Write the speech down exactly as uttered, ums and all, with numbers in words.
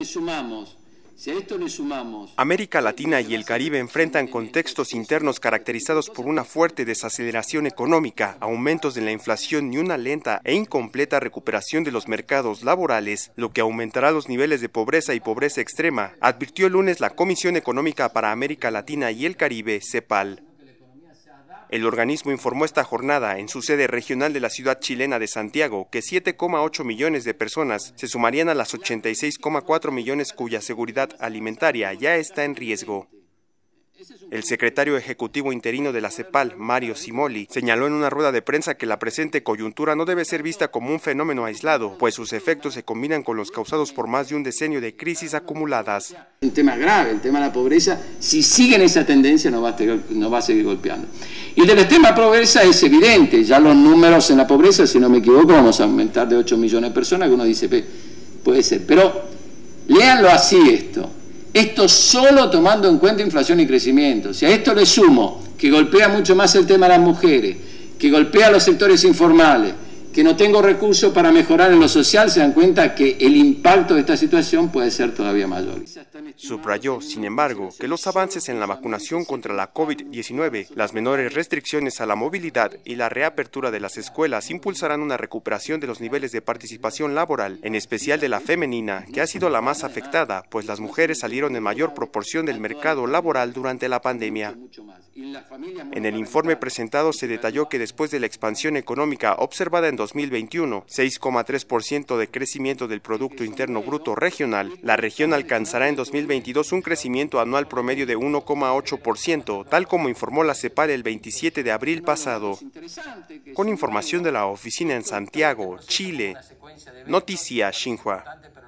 sumamos Si a esto le sumamos... América Latina y el Caribe enfrentan contextos internos caracterizados por una fuerte desaceleración económica, aumentos de la inflación y una lenta e incompleta recuperación de los mercados laborales, lo que aumentará los niveles de pobreza y pobreza extrema, advirtió el lunes la Comisión Económica para América Latina y el Caribe, CEPAL. El organismo informó esta jornada en su sede regional de la ciudad chilena de Santiago que siete coma ocho millones de personas se sumarían a las ochenta y seis coma cuatro millones cuya seguridad alimentaria ya está en riesgo. El secretario ejecutivo interino de la CEPAL, Mario Cimoli, señaló en una rueda de prensa que la presente coyuntura no debe ser vista como un fenómeno aislado, pues sus efectos se combinan con los causados por más de un decenio de crisis acumuladas. Un tema grave, el tema de la pobreza, si siguen esa tendencia nos va a, nos va a seguir golpeando. Y del tema pobreza es evidente, ya los números en la pobreza, si no me equivoco, vamos a aumentar de ocho millones de personas, que uno dice, puede ser, pero léanlo así esto. Esto solo tomando en cuenta inflación y crecimiento. Si a esto le sumo que golpea mucho más el tema de las mujeres, que golpea a los sectores informales, que no tengo recursos para mejorar en lo social, se dan cuenta que el impacto de esta situación puede ser todavía mayor. Subrayó, sin embargo, que los avances en la vacunación contra la COVID diecinueve, las menores restricciones a la movilidad y la reapertura de las escuelas impulsarán una recuperación de los niveles de participación laboral, en especial de la femenina, que ha sido la más afectada, pues las mujeres salieron en mayor proporción del mercado laboral durante la pandemia. En el informe presentado se detalló que después de la expansión económica observada en dos mil veintiuno, seis coma tres por ciento de crecimiento del Producto Interno Bruto regional, la región alcanzará en dos mil veintidós un crecimiento anual promedio de uno coma ocho por ciento, tal como informó la CEPAL el veintisiete de abril pasado. Con información de la oficina en Santiago, Chile, Noticia Xinhua.